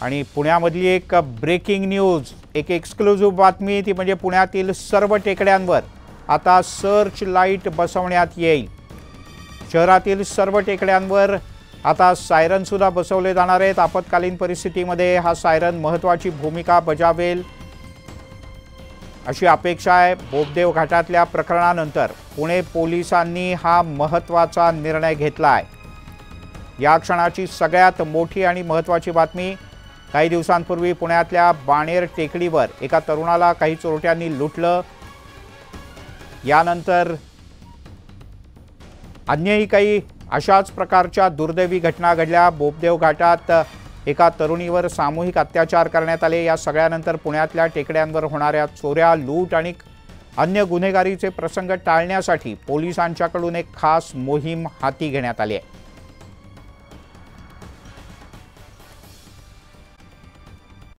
आणि पुण्यामधली एक breaking news, एक एक्सक्लुझिव्ह बातमी, ती म्हणजे पुण्यातील सर्व टेकड्यांवर आता सर्च लाईट बसवण्यात येईल। शहरातील सर्व टेकड्यांवर आता सायरन सुद्धा बसवले जाणार आहेत। आपत्कालीन परिस्थितीमध्ये हा सायरन महत्त्वाची भूमिका बजावेल अशी अपेक्षा आहे। बोपदेव घाटातल्या प्रकरणानंतर पुणे पोलिसांनी हा महत्त्वाचा निर्णय घेतला आहे। या क्षणाची सगळ्यात मोठी आणि महत्त्वाची बातमी, काही दिवसांपूर्वी पुण्यातल्या बाणेर टेकडीवर एका तरुणाला काही चोरट्यांनी लुटलं। यानंतर अन्यही काही अशाच प्रकारच्या दुर्दैवी घटना घडल्या। बोपदेव घाटात एका तरुणीवर सामूहिक अत्याचार करण्यात आले। या सगळ्यानंतर पुण्यातल्या टेकड्यांवर होणाऱ्या चोऱ्या, लूट आणि अन्य गुन्हेगारीचे प्रसंग टाळण्यासाठी पोलिसांच्याकडून एक खास मोहीम हाती घेण्यात आली आहे।